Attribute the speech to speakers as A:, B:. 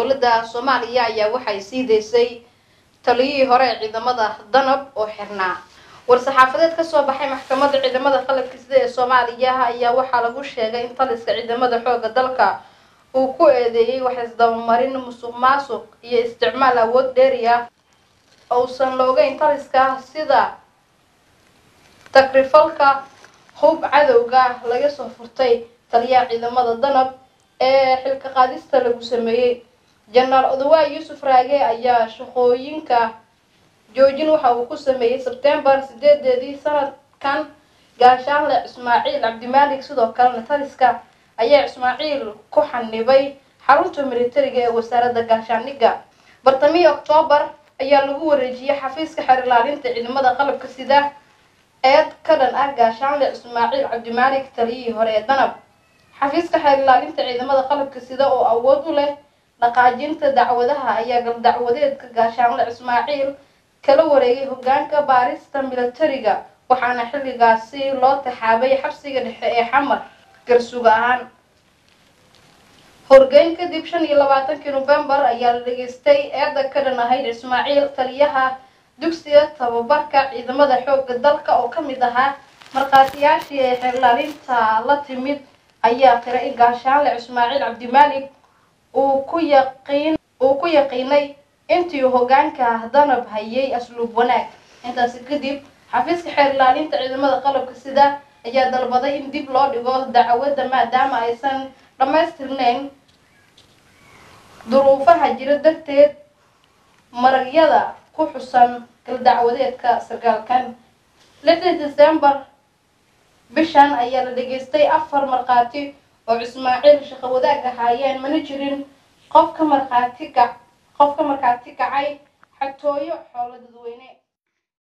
A: dowladda Soomaaliya ayaa waxay sii deysay taliyihii hore ee ciidamada danab oo xirnaa war-saxaafadeed ka soo baxay maxkamadda ciidamada qalabka sida ee Soomaaliya ayaa waxaa lagu sheegay in taliska ciidamada xoogga dalka uu ku eedeeyay wax isdabamarin musuqmaasuq iyo isticmaal awood dheeri ah oo san loogayn taliska sida takrifalka hub cadowga laga soo furtay taliyaha ciidamada danab ee xilka qaadista lagu sameeyay General Odawa Yusuf Raage ayaa shaqooyinka joojin waxa uu ku sameeyay September 8 sanadkan gaashaanle Ismaaciil Cabdimalik sidoo kale taliska ayaa Ismaaciil ku xanibay xarunta militariga ee wasaaradda gaashaaniga bartamii October ayaa lagu wareejiyay xafiiska xeer ilaalinta ciidamada qalabka sida ee ka dhan ah gaashaanle Ismaaciil Cabdimalik taliyihii hore ee danab xafiiska xeer ilaalinta ciidamada qalabka sida oo awood u leh dhaqaajinta dacwadaha ayaa gal dacwadeedka gaashaanle Ismaaciil kala wareegay hoggaanka baarista militariga waxaana xilligaasi loo taxaabay xabsiga dhexe ee Xamar garsuga ahaan horgeyn kadib 25 November ayaa la dhageystay eeda ka dhan ahayd Ismaaciil taliyaha dugsiga tababarka ciidamada xoogga dalka oo kamid ahaa marqaatiyaashii ee xeer ilaalinta la timid ayaa qiray in gaashaanle Ismaaciil Cabdimalik uu ku yaqiinay intii hoggaanka danab hayay asluub wanaag intaas kadib xafiiska xeer ilaalinta ciidamada qalabka sida ayaa dalbaday in dib loo dhigo dacwadda maadaama aysan dhamaystirnayn duruufaha jira darteed maragyada ku xusan gal dacwadeedka sargaalkan 6 December bishan ayaa la dhageystay 4 marqaati oo Ismaaciil shaqo wadaag ahaayeen mana jirin qofka marqaati kacay xatooyo xoolo dadweyne